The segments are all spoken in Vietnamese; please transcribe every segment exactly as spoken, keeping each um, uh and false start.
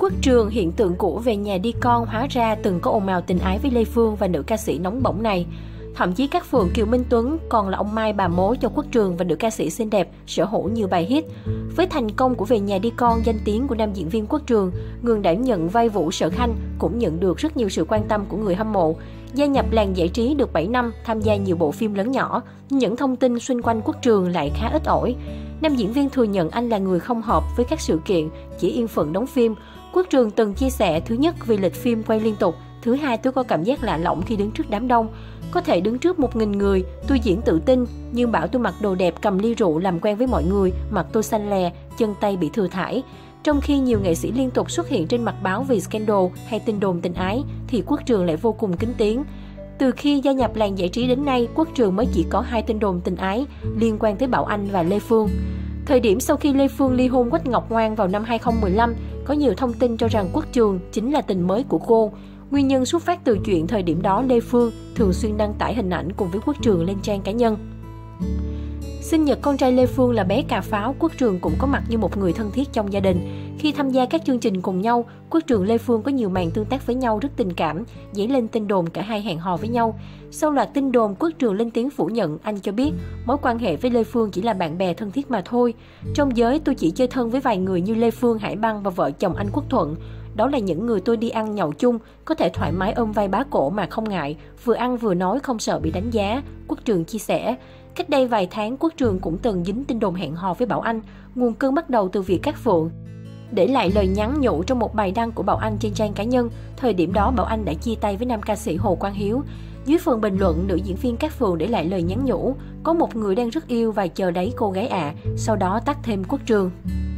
Quốc Trường, hiện tượng cũ về nhà đi con, hóa ra từng có ồn ào tình ái với Lê Phương và nữ ca sĩ nóng bỏng này. Thậm chí các phường Kiều Minh Tuấn còn là ông Mai bà mối cho Quốc Trường và nữ ca sĩ xinh đẹp, sở hữu nhiều bài hit. Với thành công của Về nhà đi con, danh tiếng của nam diễn viên Quốc Trường, người đảm nhận vai Vũ Sở Khanh cũng nhận được rất nhiều sự quan tâm của người hâm mộ. Gia nhập làng giải trí được bảy năm, tham gia nhiều bộ phim lớn nhỏ, những thông tin xung quanh Quốc Trường lại khá ít ỏi. Nam diễn viên thừa nhận anh là người không hợp với các sự kiện, chỉ yên phận đóng phim. Quốc Trường từng chia sẻ, thứ nhất vì lịch phim quay liên tục, thứ hai tôi có cảm giác lạ lẫm khi đứng trước đám đông. Có thể đứng trước một nghìn người, tôi diễn tự tin, nhưng bảo tôi mặc đồ đẹp cầm ly rượu làm quen với mọi người, mặt tôi xanh lè, chân tay bị thừa thải. Trong khi nhiều nghệ sĩ liên tục xuất hiện trên mặt báo vì scandal hay tin đồn tình ái, thì Quốc Trường lại vô cùng kín tiếng. Từ khi gia nhập làng giải trí đến nay, Quốc Trường mới chỉ có hai tin đồn tình ái liên quan tới Bảo Anh và Lê Phương. Thời điểm sau khi Lê Phương ly hôn Quách Ngọc Ngoan vào năm hai không một lăm, có nhiều thông tin cho rằng Quốc Trường chính là tình mới của cô. Nguyên nhân xuất phát từ chuyện thời điểm đó Lê Phương thường xuyên đăng tải hình ảnh cùng với Quốc Trường lên trang cá nhân. Sinh nhật con trai Lê Phương là bé Cà Pháo, Quốc Trường cũng có mặt như một người thân thiết trong gia đình. Khi tham gia các chương trình cùng nhau, Quốc Trường Lê Phương có nhiều màn tương tác với nhau rất tình cảm, dấy lên tin đồn cả hai hẹn hò với nhau. Sau loạt tin đồn, Quốc Trường lên tiếng phủ nhận, anh cho biết mối quan hệ với Lê Phương chỉ là bạn bè thân thiết mà thôi. Trong giới tôi chỉ chơi thân với vài người như Lê Phương, Hải Băng và vợ chồng anh Quốc Thuận. Đó là những người tôi đi ăn nhậu chung, có thể thoải mái ôm vai bá cổ mà không ngại, vừa ăn vừa nói không sợ bị đánh giá, Quốc Trường chia sẻ. Cách đây vài tháng, Quốc Trường cũng từng dính tin đồn hẹn hò với Bảo Anh. Nguồn cơn bắt đầu từ việc các Phượng để lại lời nhắn nhủ trong một bài đăng của Bảo Anh trên trang cá nhân. Thời điểm đó, Bảo Anh đã chia tay với nam ca sĩ Hồ Quang Hiếu. Dưới phần bình luận, nữ diễn viên Cát Phượng để lại lời nhắn nhủ: có một người đang rất yêu và chờ đấy cô gái ạ. À. Sau đó tắt thêm Quốc Trường.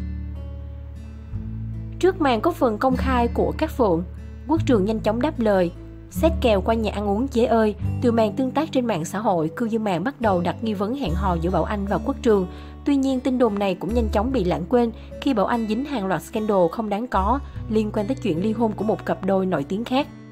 Trước màn có phần công khai của Cát Phượng, Quốc Trường nhanh chóng đáp lời: xét kèo qua nhà ăn uống chế ơi. Từ màn tương tác trên mạng xã hội, cư dân mạng bắt đầu đặt nghi vấn hẹn hò giữa Bảo Anh và Quốc Trường. Tuy nhiên, tin đồn này cũng nhanh chóng bị lãng quên khi Bảo Anh dính hàng loạt scandal không đáng có liên quan tới chuyện ly hôn của một cặp đôi nổi tiếng khác.